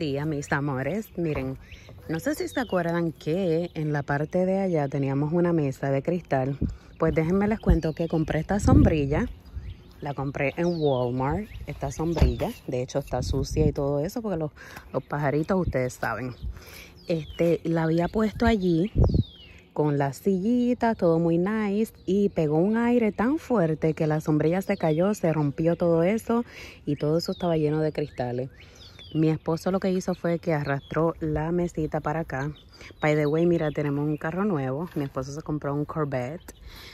días, mis amores. Miren, no sé si se acuerdan que en la parte de allá teníamos una mesa de cristal. Pues déjenme les cuento que compré esta sombrilla. La compré en Walmart, esta sombrilla. De hecho está sucia y todo eso porque los pajaritos ustedes saben. La había puesto allí con las sillitas, todo muy nice, y pegó un aire tan fuerte que la sombrilla se cayó, se rompió todo eso y todo eso estaba lleno de cristales. Mi esposo lo que hizo fue que arrastró la mesita para acá. By the way, mira, tenemos un carro nuevo. Mi esposo se compró un Corvette.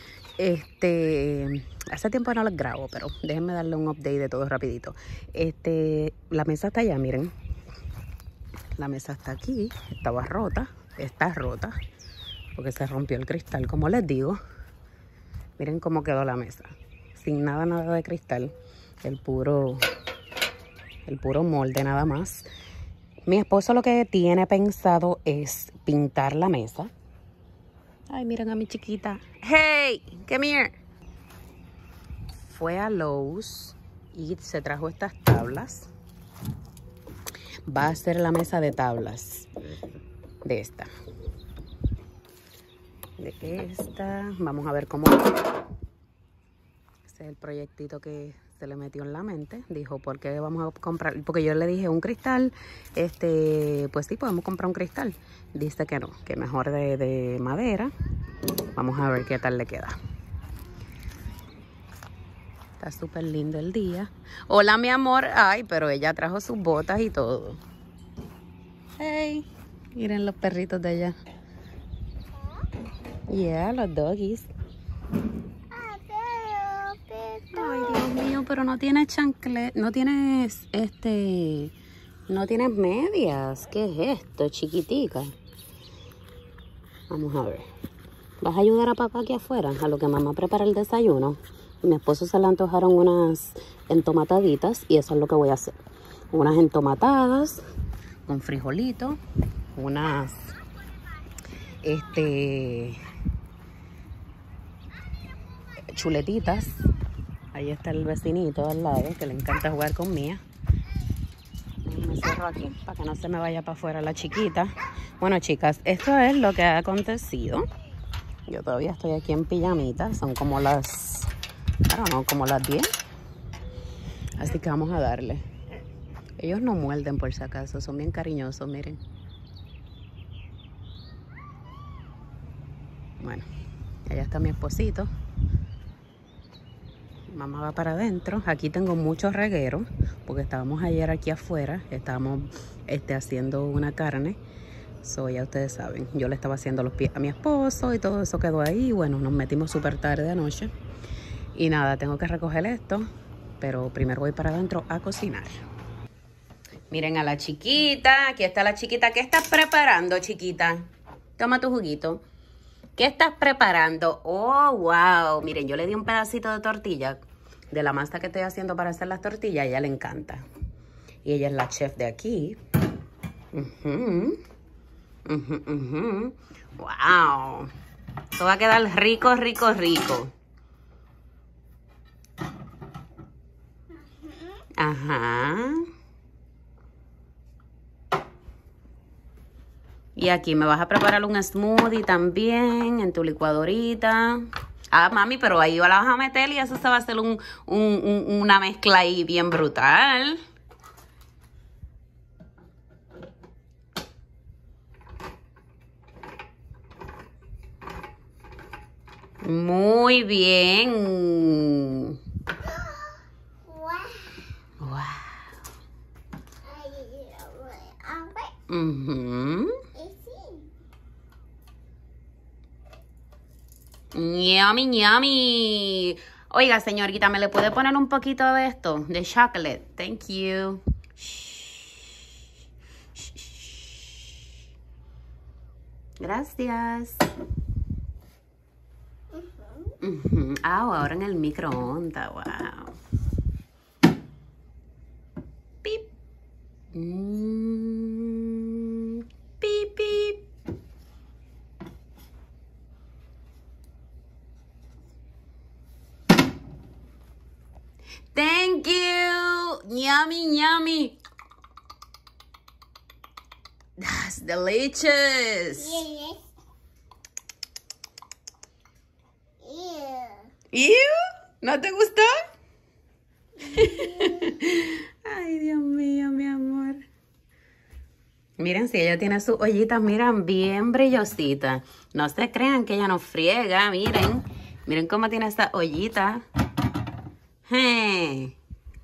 Hace tiempo no les grabo, pero déjenme darle un update de todo rapidito. La mesa está allá, miren. La mesa está aquí, estaba rota, está rota, porque se rompió el cristal, como les digo. Miren cómo quedó la mesa, sin nada de cristal, el puro molde nada más. Mi esposo lo que tiene pensado es pintar la mesa. Ay, miren a mi chiquita. Hey, come here. Fue a Lowe's y se trajo estas tablas. Va a hacer la mesa de tablas de esta. Vamos a ver cómo. Ese es el proyectito que se le metió en la mente. Dijo, ¿por qué vamos a comprar? Porque yo le dije un cristal. Pues sí, podemos comprar un cristal. Dice que no, que mejor de madera. Vamos a ver qué tal le queda. Está súper lindo el día. Hola, mi amor. Ay, pero ella trajo sus botas y todo. Hey, miren los perritos de allá. Yeah, los doggies. Ay, Dios mío, pero no tienes chanclet, no tienes medias. ¿Qué es esto, chiquitica? Vamos a ver. ¿Vas a ayudar a papá aquí afuera a lo que mamá prepara el desayuno? Mi esposo se le antojaron unas entomataditas y eso es lo que voy a hacer. Unas entomatadas con frijolito, unas chuletitas. Ahí está el vecinito al lado que le encanta jugar con Mía. Me cierro aquí para que no se me vaya para afuera la chiquita. Bueno, chicas, esto es lo que ha acontecido. Yo todavía estoy aquí en pijamita. Son como las, como las 10. Así que vamos a darle. Ellos no muerden por si acaso. Son bien cariñosos, miren. Bueno, allá está mi esposito. Mamá va para adentro. Aquí tengo muchos regueros porque estábamos ayer aquí afuera. Estábamos haciendo una carne. Ya ustedes saben. Yo le estaba haciendo los pies a mi esposo y todo eso quedó ahí. Bueno, nos metimos súper tarde anoche. Y nada, tengo que recoger esto. Pero primero voy para adentro a cocinar. Miren a la chiquita. Aquí está la chiquita. ¿Qué estás preparando, chiquita? Toma tu juguito. ¿Qué estás preparando? Oh, wow. Miren, yo le di un pedacito de tortilla de la masa que estoy haciendo para hacer las tortillas. A ella le encanta. Y ella es la chef de aquí. Wow. Esto va a quedar rico, rico, rico. Ajá. Y aquí me vas a preparar un smoothie también en tu licuadorita. Ah, mami, pero ahí la vas a meter y eso se va a hacer una mezcla ahí bien brutal. Muy bien. Wow. Yummy, yummy. Oiga, señorita, ¿me le puede poner un poquito de esto? De chocolate. Thank you. Gracias. Ahora en el microondas. Wow. Pip. Pip, pip. Thank you. Yummy, yummy. delicious. Yes. ¿Ew? ¿No te gustó? Ay, Dios mío, mi amor. Miren, si ella tiene sus ollitas, miran, bien brillositas. No se crean que ella no friega, miren. Miren cómo tiene esta ollita. Hey.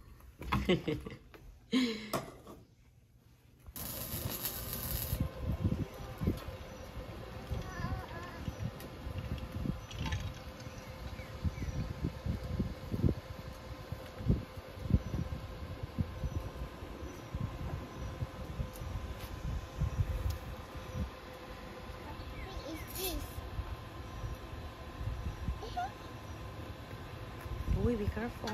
Uy, be careful.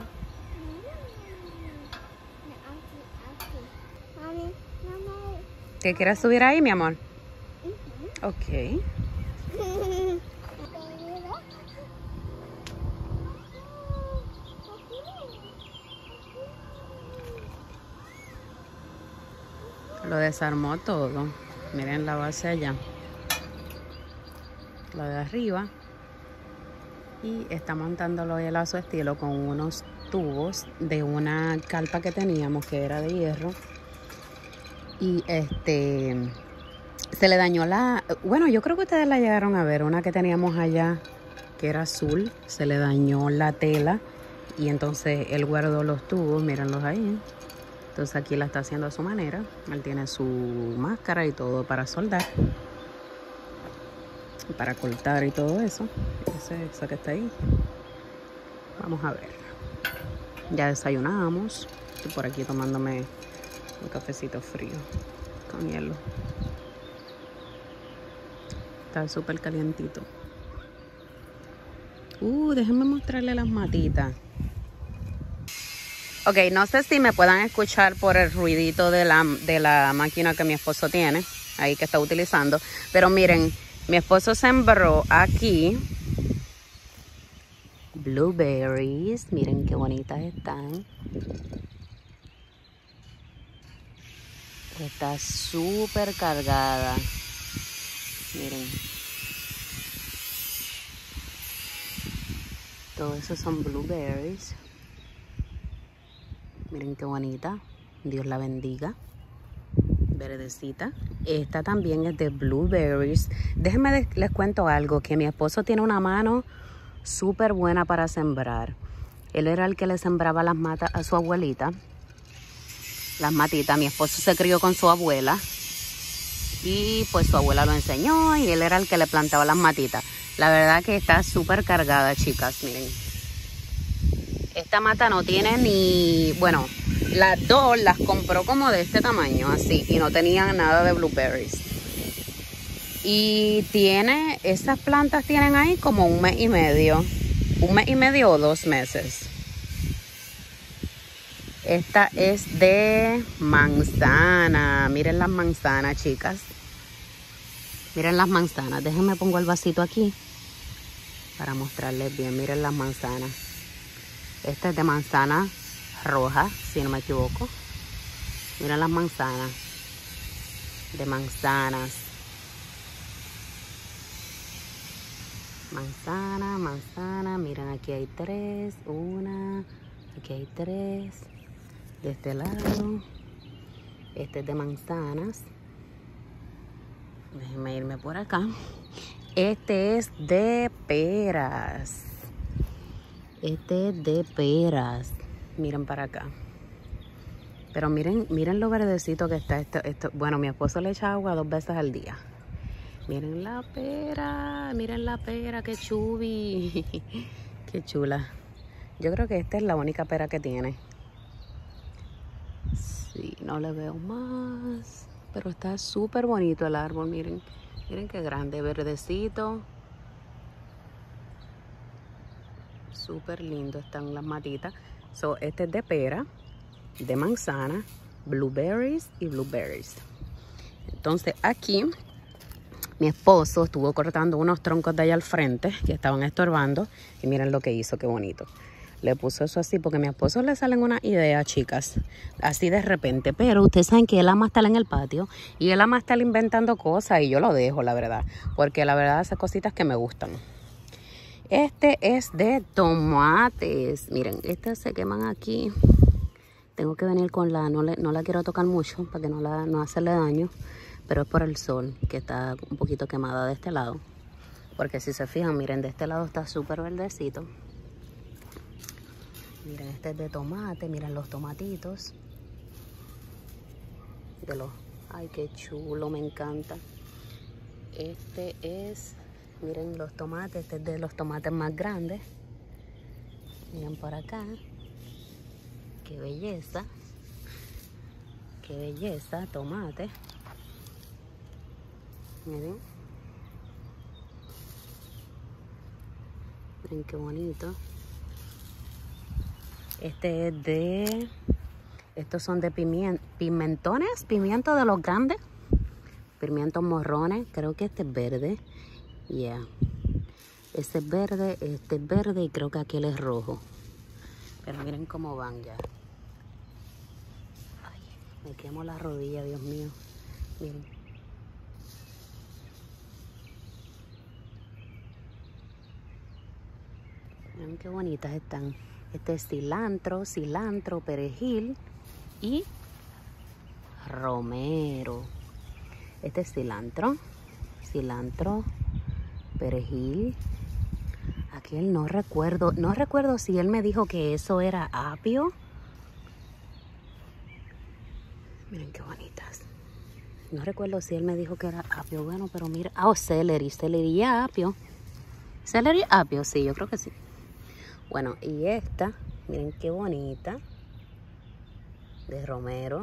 ¿Te quieres subir ahí, mi amor? Ok. Lo desarmó todo. Miren la base allá. La de arriba. Y está montándolo él a su estilo con unos tubos de una carpa que teníamos que era de hierro. Y se le dañó la... Bueno, yo creo que ustedes la llegaron a ver. Una que teníamos allá que era azul. Se le dañó la tela. Y entonces él guardó los tubos. Mírenlos ahí. Entonces aquí la está haciendo a su manera. Él tiene su máscara y todo para soldar. Para cortar y todo eso. Esa que está ahí. Vamos a ver. Ya desayunamos. Estoy por aquí tomándome un cafecito frío con hielo. Está súper calientito. Déjenme mostrarle las matitas. Ok, no sé si me puedan escuchar por el ruidito de la máquina que mi esposo tiene. Ahí que está utilizando. Pero miren, mi esposo sembró aquí blueberries. Miren qué bonitas están. Está súper cargada. Miren. Todo eso son blueberries. Miren qué bonita. Dios la bendiga. Verdecita. Esta también es de blueberries. Déjenme les cuento algo. Que mi esposo tiene una mano súper buena para sembrar. Él era el que le sembraba las matas a su abuelita. Las matitas. Mi esposo se crió con su abuela. Y pues su abuela lo enseñó. Y él era el que le plantaba las matitas. La verdad que está súper cargada, chicas. Miren. Esta mata no tiene ni... Bueno, las dos las compró como de este tamaño, así. Y no tenían nada de blueberries. Y tiene... Esas plantas tienen ahí como 1 mes y medio. 1 mes y medio o 2 meses. Esta es de manzana. Miren las manzanas, chicas. Miren las manzanas. Déjenme pongo el vasito aquí. Para mostrarles bien. Miren las manzanas. Esta es de manzana roja, si no me equivoco. Miren las manzanas. De manzanas. Manzana, manzana. Miren, aquí hay 3. Una. Aquí hay 3. De este lado. Este es de manzanas. Déjenme irme por acá. Este es de peras. Este es de peras. Miren para acá. Pero miren lo verdecito que está esto. Bueno, mi esposo le echa agua 2 veces al día. Miren la pera. Miren la pera. Qué chubi. Qué chula. Yo creo que esta es la única pera que tiene. Sí, no le veo más. Pero está súper bonito el árbol. Miren. Miren qué grande. Verdecito. Súper lindo están las matitas. Este es de pera, de manzana, blueberries y blueberries. Entonces aquí mi esposo estuvo cortando unos troncos de allá al frente que estaban estorbando. Y miren lo que hizo, qué bonito. le puso eso así, porque a mi esposo le salen unas ideas, chicas, así de repente. Pero ustedes saben que él ama estar en el patio y él ama estar inventando cosas y yo lo dejo, la verdad, porque la verdad hace cositas que me gustan. Este es de tomates. Miren, estas se queman aquí. Tengo que venir con no la quiero tocar mucho para que no hacerle daño, pero es por el sol que está un poquito quemada de este lado. Porque si se fijan, miren, de este lado está súper verdecito. Miren, este es de tomate, miren los tomatitos. Ay, qué chulo, me encanta. Este es, miren los tomates, este es de los tomates más grandes. Miren por acá. Qué belleza. Qué belleza, tomate. Miren. Miren qué bonito. Estos son de pimentones, pimientos de los grandes. Pimientos morrones, creo que este es verde. Yeah. Este es verde y creo que aquel es rojo. Pero miren cómo van ya. Ay, me quemo la rodilla, Dios mío. Miren. Miren qué bonitas están. Este es cilantro, perejil y romero. Este es cilantro, perejil. Aquel no recuerdo si él me dijo que eso era apio. Miren qué bonitas. No recuerdo si él me dijo que era apio. Bueno, pero mira, celery y apio. Celery, apio, sí, yo creo que sí. Bueno, y esta, miren qué bonita, de romero,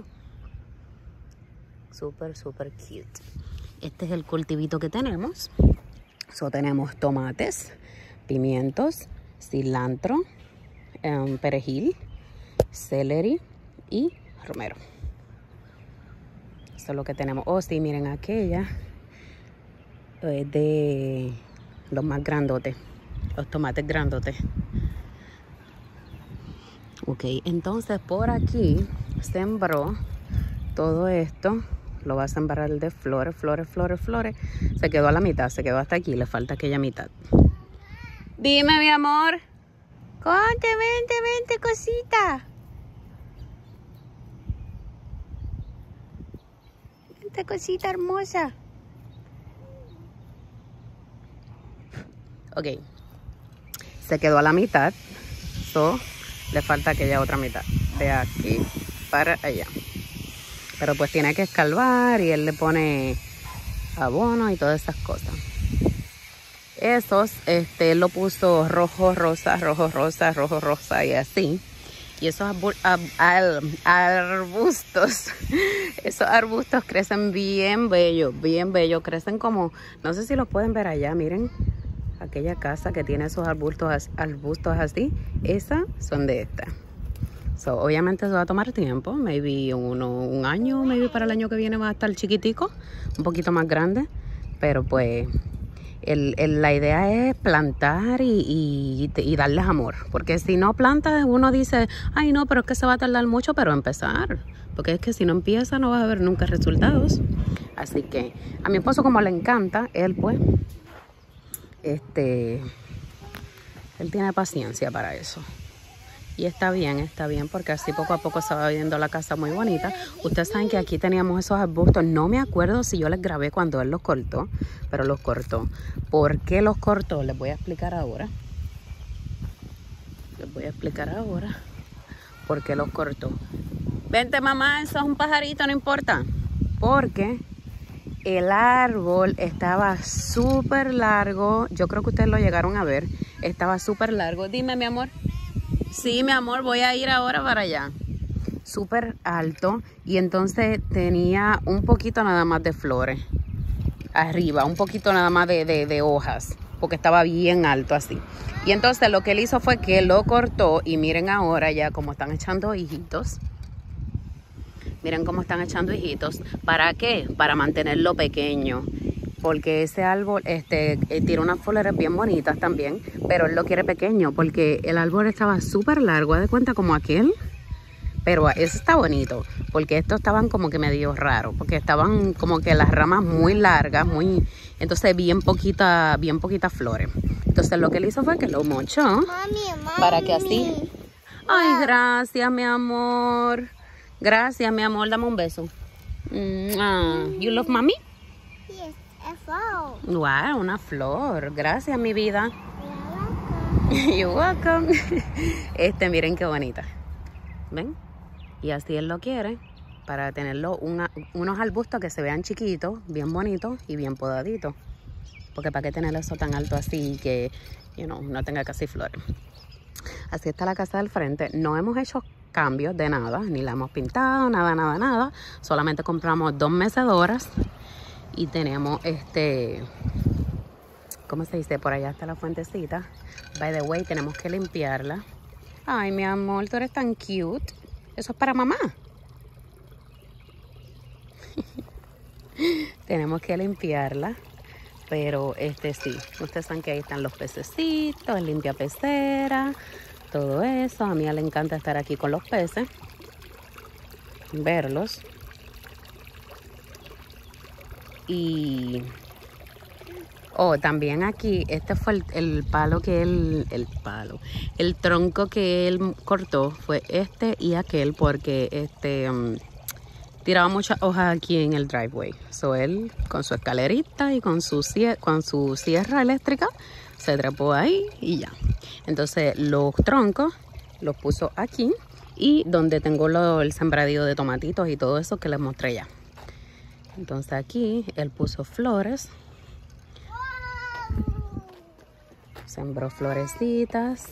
súper cute. Este es el cultivito que tenemos. Tenemos tomates, pimientos, cilantro, perejil, celery y romero. Esto es lo que tenemos. Oh, sí, miren, aquella es de los más grandotes, los tomates grandotes. Ok, entonces por aquí sembró todo esto. Lo va a sembrar de flores. Se quedó a la mitad, se quedó hasta aquí. Le falta aquella mitad. Dime, mi amor. Conte, vente, cosita. Vente, cosita hermosa. Ok. Se quedó a la mitad. Le falta aquella otra mitad. De aquí para allá. Pero pues tiene que escarbar y él le pone abono y todas esas cosas. Esos, él lo puso rojo, rosa y así. Y esos arbustos, esos arbustos crecen bien bellos, Crecen como, no sé si los pueden ver allá, miren. Aquella casa que tiene esos arbustos así, esas son de esta. Obviamente eso va a tomar tiempo, maybe un año, maybe para el año que viene va a estar chiquitico, un poquito más grande, pero pues la idea es plantar y darles amor, porque si no plantas uno dice, ay no, pero es que se va a tardar mucho, pero empezar, porque es que si no empieza no vas a ver nunca resultados. Así que a mi esposo como le encanta, él pues, él tiene paciencia para eso. Y está bien, porque así poco a poco se va viendo la casa muy bonita. Ustedes saben que aquí teníamos esos arbustos. No me acuerdo si yo les grabé cuando él los cortó, pero los cortó. ¿Por qué los cortó? Les voy a explicar ahora. ¿Por qué los cortó? Vente, mamá, eso es un pajarito, no importa. Porque el árbol estaba súper largo. Yo creo que ustedes lo llegaron a ver. Estaba súper largo. Dime, mi amor. Sí, mi amor, voy a ir ahora para allá. Súper alto. Y entonces tenía un poquito nada más de flores. Arriba, un poquito nada más de hojas. Porque estaba bien alto así. Y entonces lo que él hizo fue que lo cortó. Y miren ahora ya cómo están echando hijitos. Miren cómo están echando hijitos. ¿Para qué? Para mantenerlo pequeño. porque ese árbol tiene unas flores bien bonitas también, pero él lo quiere pequeño porque el árbol estaba súper largo, haz de cuenta como aquel, pero ese está bonito, porque estos estaban como que medio raros, porque estaban como que las ramas muy largas, entonces bien poquitas flores. Entonces lo que él hizo fue que lo mochó para que así... Ay, gracias, mi amor. Gracias, mi amor. Dame un beso. You love mommy? Yes, a flower. Wow, una flor. Gracias, mi vida. You're welcome. Miren qué bonita. ¿Ven? Y así él lo quiere, para tenerlo unos arbustos que se vean chiquitos, bien bonitos y bien podaditos. Porque para qué tener eso tan alto así que, no tenga casi flores. Así está la casa del frente. No hemos hecho cambios de nada, ni la hemos pintado, nada. Solamente compramos 2 mecedoras y tenemos ¿cómo se dice? Por allá está la fuentecita. By the way, tenemos que limpiarla. Ay, mi amor, tú eres tan cute. Eso es para mamá. Tenemos que limpiarla. Pero sí, ustedes saben que ahí están los pececitos, limpia pecera, todo eso. A mí le encanta estar aquí con los peces, verlos. Y también aquí, fue el palo que el tronco que él cortó fue y aquel, porque tiraba muchas hojas aquí en el driveway. So él con su escalerita y con su sierra eléctrica se trepó ahí y ya. Entonces los troncos los puso aquí y donde tengo el sembradío de tomatitos y todo eso que les mostré ya. Entonces aquí él puso flores. Sembró florecitas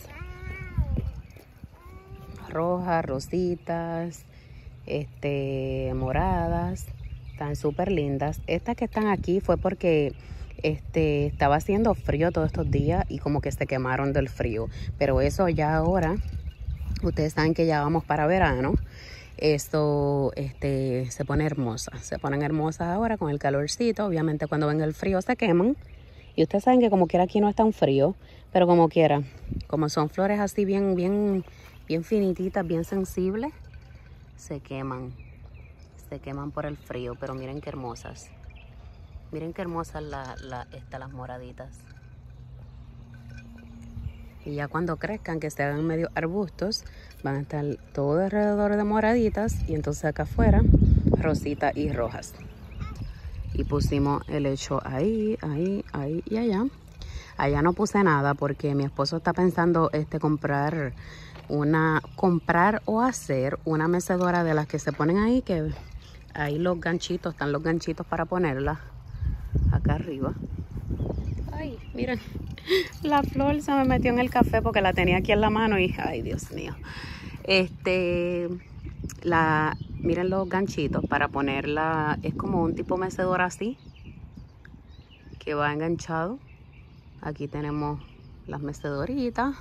rojas, rositas, moradas, están súper lindas. Estas que están aquí fue porque estaba haciendo frío todos estos días y como que se quemaron del frío, pero eso ya ahora, ustedes saben que ya vamos para verano, esto se pone hermosa, se ponen hermosas ahora con el calorcito. Obviamente cuando venga el frío se queman, y ustedes saben que como quiera aquí no es tan frío, pero como quiera, como son flores así bien finititas, bien sensibles, se queman por el frío. Pero miren qué hermosas. Miren qué hermosas las moraditas. Y ya cuando crezcan, que se hagan medio arbustos, van a estar todo alrededor de moraditas. Y entonces acá afuera, rositas y rojas. Y pusimos el hecho ahí y allá. Allá no puse nada porque mi esposo está pensando comprar o hacer una mecedora de las que se ponen ahí, que ahí están los ganchitos para ponerla acá arriba. Ay, miren, la flor se me metió en el café porque la tenía aquí en la mano y ay, Dios mío. Miren los ganchitos para ponerla, es como un tipo mecedora así que va enganchado. Aquí tenemos las mecedoritas.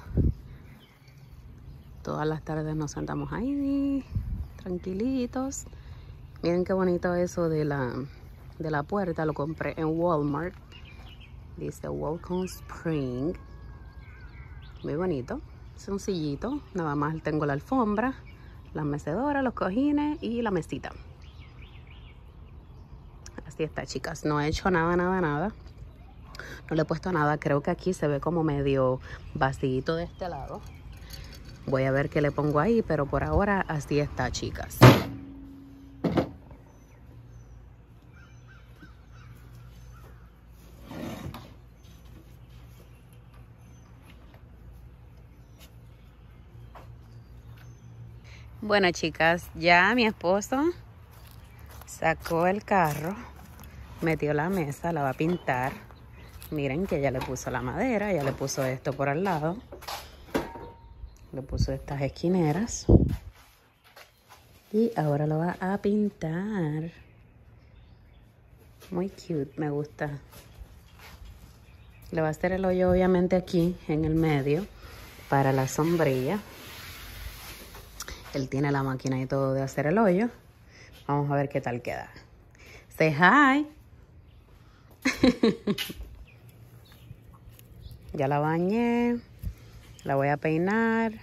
Todas las tardes nos sentamos ahí, tranquilitos. Miren qué bonito eso de la puerta. Lo compré en Walmart. Dice Welcome Spring. Muy bonito. Sencillito. Nada más tengo la alfombra, las mecedoras, los cojines y la mesita. Así está, chicas. No he hecho nada. No le he puesto nada. Creo que aquí se ve como medio vacío de este lado. Voy a ver qué le pongo ahí, pero por ahora así está, chicas. Bueno, chicas, ya mi esposo sacó el carro, metió la mesa, la va a pintar. Miren que ya le puso la madera, ya le puso esto por al lado. Le puso estas esquineras. Y ahora lo va a pintar. Muy cute, me gusta. Le va a hacer el hoyo obviamente aquí en el medio para la sombrilla. Él tiene la máquina y todo de hacer el hoyo. Vamos a ver qué tal queda. Say hi. Ya la bañé. La voy a peinar.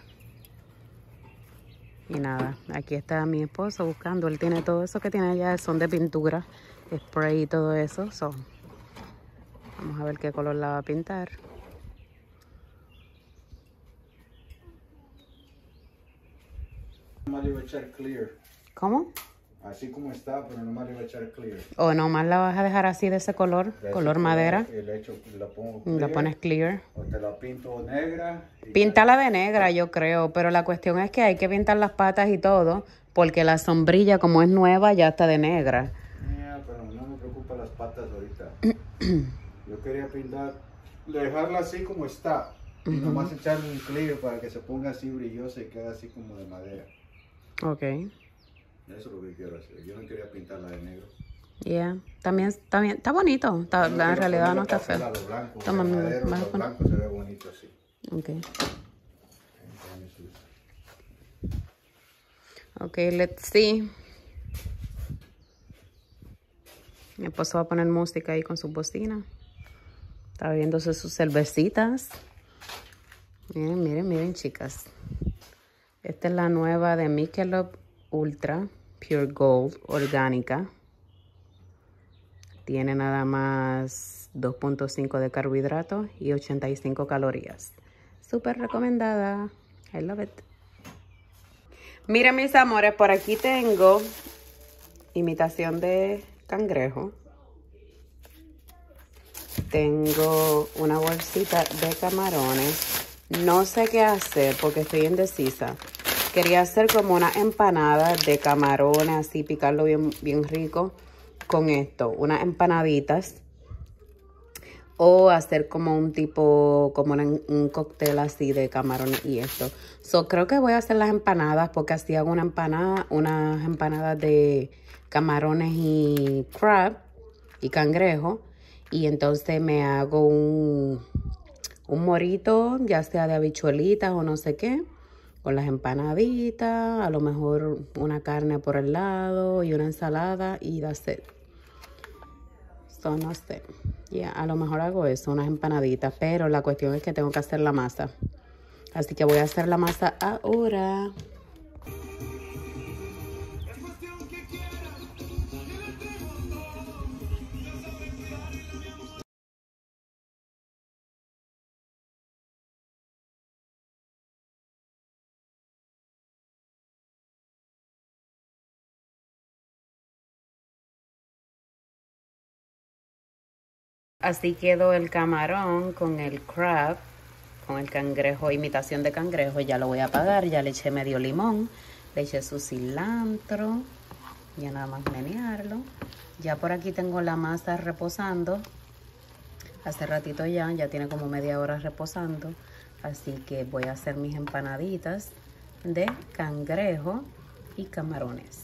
Y nada, aquí está mi esposo buscando. Él tiene todo eso que tiene allá, son de pintura, spray y todo eso. So, vamos a ver qué color la va a pintar. Nomás le iba a echar clear. ¿Cómo? Así como está, pero nomás le iba a echar clear. O nomás la vas a dejar así de ese color, color madera. Y la pongo La clear, pones clear. o te la pinto negra. Píntala de negra, yo creo, pero la cuestión es que hay que pintar las patas y todo, porque la sombrilla, como es nueva, ya está de negra. Pero no me preocupa las patas ahorita. Yo quería pintar, dejarla así como está. Y nomás echarle un clear para que se ponga así brillosa y quede así como de madera. Ok. Eso es lo que quiero hacer. Yo no quería pintarla de negro. Yeah. También, está bonito. En realidad no está feo. Los blancos, Toma, de madera, vas a los poner. blancos se ve bonito así. Ok. Ok, let's see. Mi esposo va a poner música ahí con su bocina. Está bebiéndose sus cervecitas. Miren, miren, miren, chicas. Esta es la nueva de Michelob Ultra Pure Gold orgánica. Tiene nada más 2.5 de carbohidratos y 85 calorías. Súper recomendada. I love it. Miren, mis amores, por aquí tengo imitación de cangrejo. Tengo una bolsita de camarones. No sé qué hacer porque estoy indecisa. Quería hacer como una empanada de camarones, así picarlo bien, bien rico con esto. Unas empanaditas. O hacer como un tipo, como un cóctel así de camarones y esto. So, creo que voy a hacer las empanadas porque así hago una empanada, unas empanadas de camarones y crab y cangrejo. Y entonces me hago un morito, ya sea de habichuelitas o no sé qué, con las empanaditas, a lo mejor una carne por el lado y una ensalada y that's it. So, no sé. Yeah, a lo mejor hago eso, unas empanaditas, pero la cuestión es que tengo que hacer la masa. Así que voy a hacer la masa ahora. Así quedó el camarón con el crab, con el cangrejo, imitación de cangrejo. Ya lo voy a apagar, ya le eché medio limón, le eché su cilantro, ya nada más menearlo. Ya por aquí tengo la masa reposando. Hace ratito ya tiene como media hora reposando. Así que voy a hacer mis empanaditas de cangrejo y camarones.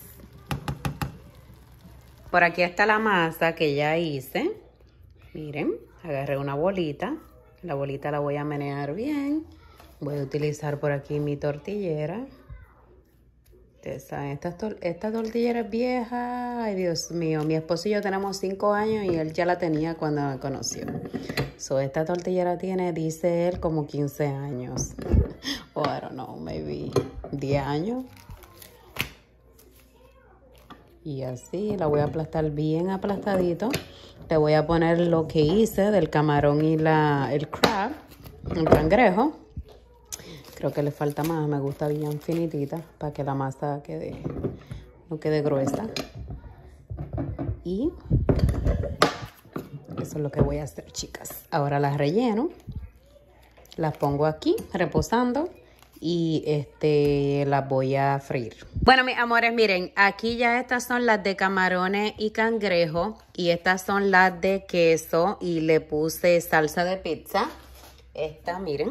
Por aquí está la masa que ya hice. Miren, agarré una bolita. La bolita la voy a menear bien. Voy a utilizar por aquí mi tortillera. Ustedes saben, esta tortillera es vieja. Ay, Dios mío. Mi esposo y yo tenemos 5 años y él ya la tenía cuando me conoció. So, esta tortillera tiene, dice él, como 15 años. O I don't know, maybe 10 años. Y así la voy a aplastar bien aplastadito. Le voy a poner lo que hice del camarón y el crab, el cangrejo. Creo que le falta más, me gusta bien finitita para que la masa no quede gruesa. Y eso es lo que voy a hacer, chicas. Ahora las relleno, las pongo aquí reposando y las voy a freír. Bueno, mis amores, miren, aquí ya estas son las de camarones y cangrejo y estas son las de queso y le puse salsa de pizza. Esta, miren,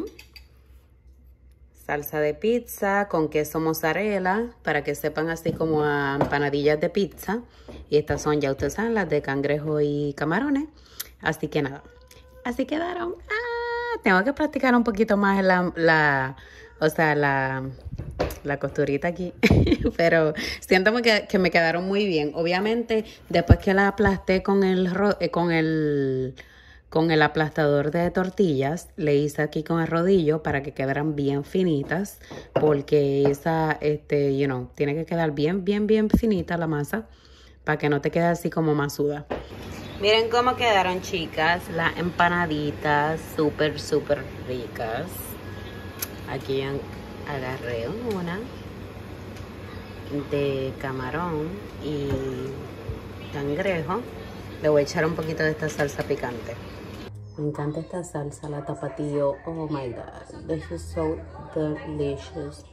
salsa de pizza con queso mozzarella para que sepan así como a empanadillas de pizza. Y estas son, ya ustedes saben, las de cangrejo y camarones. Así que nada, así quedaron. Tengo que practicar un poquito más la costurita aquí. Pero siento que me quedaron muy bien. Obviamente, después que la aplasté con el aplastador de tortillas, le hice aquí con el rodillo para que quedaran bien finitas, porque esa, tiene que quedar bien finita la masa, para que no te quede así como masuda. Miren cómo quedaron, chicas, las empanaditas, súper ricas. Aquí agarré una de camarón y cangrejo. Le voy a echar un poquito de esta salsa picante. Me encanta esta salsa, la tapatio. Oh my God, this is so delicious.